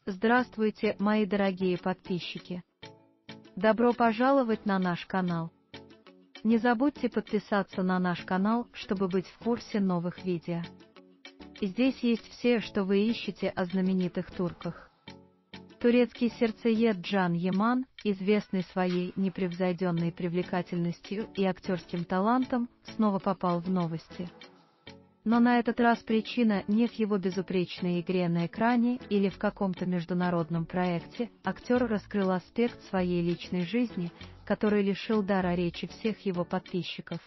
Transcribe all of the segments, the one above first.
Здравствуйте, мои дорогие подписчики! Добро пожаловать на наш канал! Не забудьте подписаться на наш канал, чтобы быть в курсе новых видео. Здесь есть все, что вы ищете о знаменитых турках. Турецкий сердцеед Can Yaman, известный своей непревзойденной привлекательностью и актерским талантом, снова попал в новости. Но на этот раз причина не в его безупречной игре на экране или в каком-то международном проекте. Актер раскрыл аспект своей личной жизни, который лишил дара речи всех его подписчиков.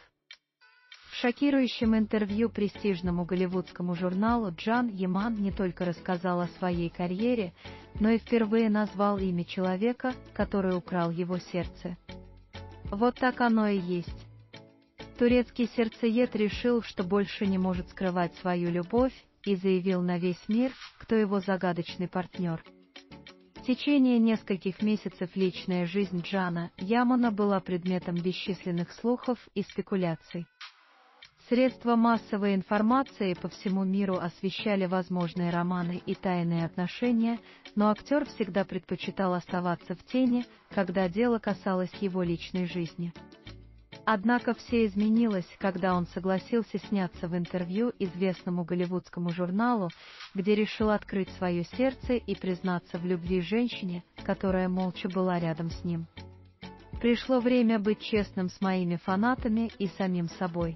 В шокирующем интервью престижному голливудскому журналу Can Yaman не только рассказал о своей карьере, но и впервые назвал имя человека, который украл его сердце. Вот так оно и есть. Турецкий сердцеед решил, что больше не может скрывать свою любовь, и заявил на весь мир, кто его загадочный партнер. В течение нескольких месяцев личная жизнь Джана Ямана была предметом бесчисленных слухов и спекуляций. Средства массовой информации по всему миру освещали возможные романы и тайные отношения, но актер всегда предпочитал оставаться в тени, когда дело касалось его личной жизни. Однако все изменилось, когда он согласился сняться в интервью известному голливудскому журналу, где решил открыть свое сердце и признаться в любви женщине, которая молча была рядом с ним. «Пришло время быть честным с моими фанатами и самим собой.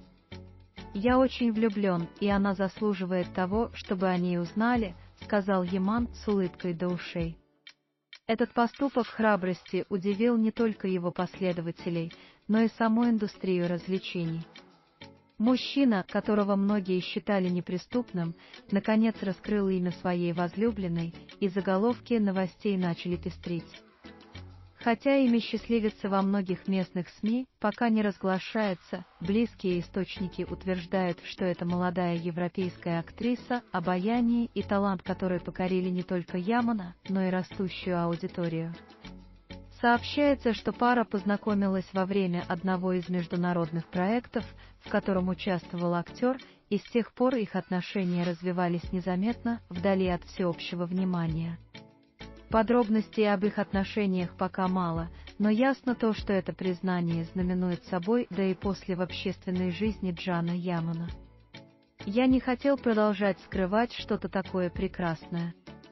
Я очень влюблен, и она заслуживает того, чтобы о ней узнали», — сказал Яман с улыбкой до ушей. Этот поступок храбрости удивил не только его последователей, но и саму индустрию развлечений. Мужчина, которого многие считали неприступным, наконец раскрыл имя своей возлюбленной, и заголовки новостей начали пестрить. Хотя имя счастливицы во многих местных СМИ пока не разглашается, близкие источники утверждают, что это молодая европейская актриса, обаяние и талант которой покорили не только Ямана, но и растущую аудиторию. Сообщается, что пара познакомилась во время одного из международных проектов, в котором участвовал актер, и с тех пор их отношения развивались незаметно, вдали от всеобщего внимания. Подробностей об их отношениях пока мало, но ясно то, что это признание знаменует собой, да и после в общественной жизни Джана Ямана. «Я не хотел продолжать скрывать что-то такое прекрасное.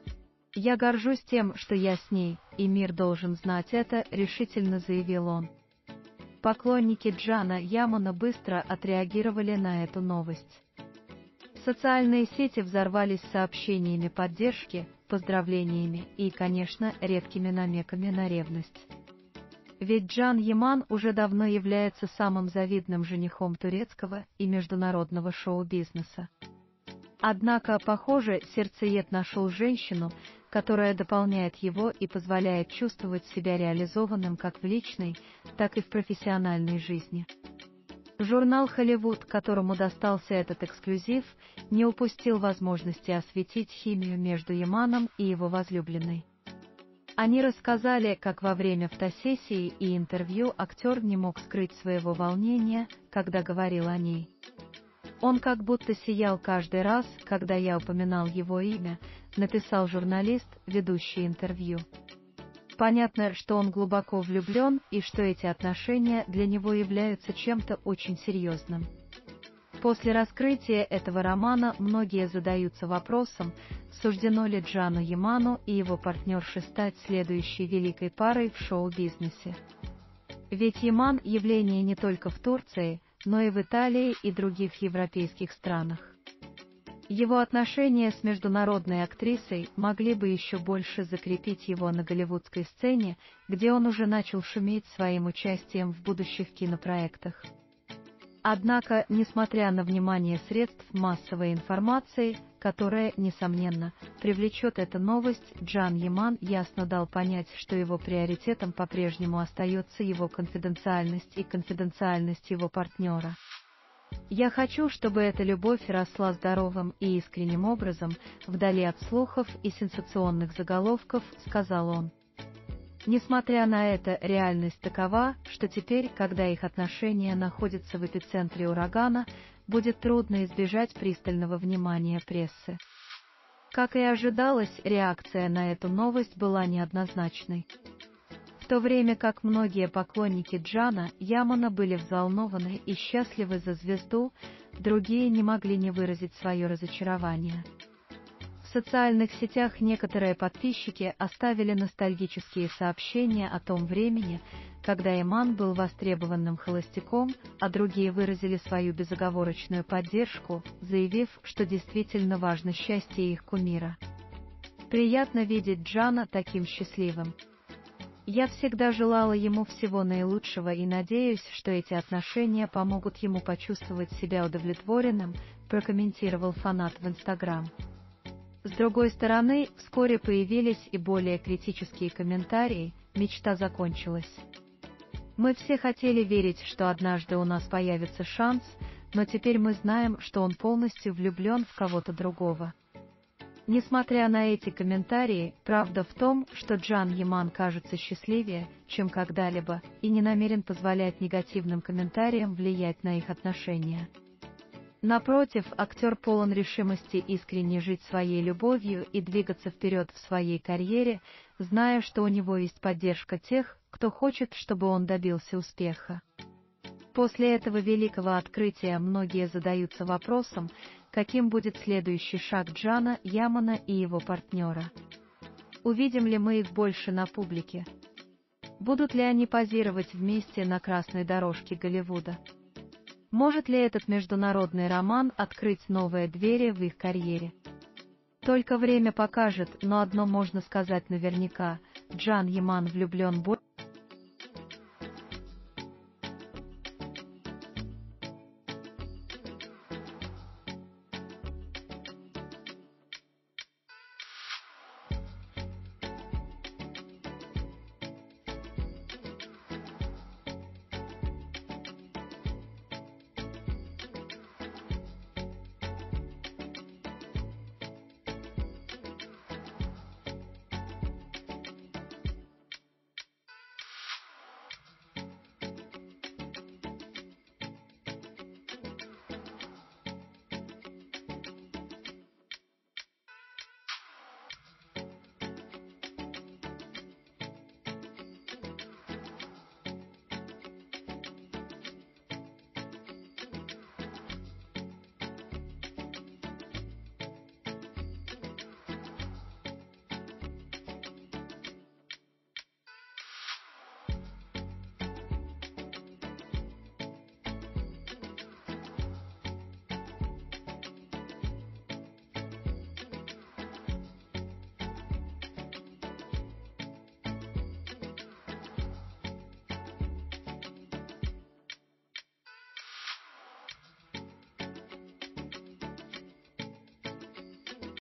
Я горжусь тем, что я с ней, и мир должен знать это», — решительно заявил он. Поклонники Джана Ямана быстро отреагировали на эту новость. Социальные сети взорвались сообщениями поддержки, поздравлениями и, конечно, редкими намеками на ревность. Ведь Can Yaman уже давно является самым завидным женихом турецкого и международного шоу-бизнеса. Однако, похоже, сердцеед нашел женщину, которая дополняет его и позволяет чувствовать себя реализованным как в личной, так и в профессиональной жизни. Журнал «Холливуд», которому достался этот эксклюзив, не упустил возможности осветить химию между Яманом и его возлюбленной. Они рассказали, как во время фотосессии и интервью актер не мог скрыть своего волнения, когда говорил о ней. «Он как будто сиял каждый раз, когда я упоминал его имя», — написал журналист, ведущий интервью. Понятно, что он глубоко влюблен и что эти отношения для него являются чем-то очень серьезным. После раскрытия этого романа многие задаются вопросом, суждено ли Джану Яману и его партнерше стать следующей великой парой в шоу-бизнесе. Ведь Яман – явление не только в Турции, но и в Италии и других европейских странах. Его отношения с международной актрисой могли бы еще больше закрепить его на голливудской сцене, где он уже начал шуметь своим участием в будущих кинопроектах. Однако, несмотря на внимание средств массовой информации, которая, несомненно, привлечет эта новость, Can Yaman ясно дал понять, что его приоритетом по-прежнему остается его конфиденциальность и конфиденциальность его партнера. «Я хочу, чтобы эта любовь росла здоровым и искренним образом, вдали от слухов и сенсационных заголовков», — сказал он. Несмотря на это, реальность такова, что теперь, когда их отношения находятся в эпицентре урагана, будет трудно избежать пристального внимания прессы. Как и ожидалось, реакция на эту новость была неоднозначной. В то время как многие поклонники Джана Ямана были взволнованы и счастливы за звезду, другие не могли не выразить свое разочарование. В социальных сетях некоторые подписчики оставили ностальгические сообщения о том времени, когда Яман был востребованным холостяком, а другие выразили свою безоговорочную поддержку, заявив, что действительно важно счастье их кумира. Приятно видеть Джана таким счастливым. Я всегда желала ему всего наилучшего и надеюсь, что эти отношения помогут ему почувствовать себя удовлетворенным, прокомментировал фанат в Instagram. С другой стороны, вскоре появились и более критические комментарии: мечта закончилась. Мы все хотели верить, что однажды у нас появится шанс, но теперь мы знаем, что он полностью влюблен в кого-то другого. Несмотря на эти комментарии, правда в том, что Джан Яман кажется счастливее, чем когда-либо, и не намерен позволять негативным комментариям влиять на их отношения. Напротив, актер полон решимости искренне жить своей любовью и двигаться вперед в своей карьере, зная, что у него есть поддержка тех, кто хочет, чтобы он добился успеха. После этого великого открытия многие задаются вопросом, каким будет следующий шаг Джана Ямана и его партнера. Увидим ли мы их больше на публике? Будут ли они позировать вместе на красной дорожке Голливуда? Может ли этот международный роман открыть новые двери в их карьере? Только время покажет, но одно можно сказать наверняка: Джан Яман влюблен больше.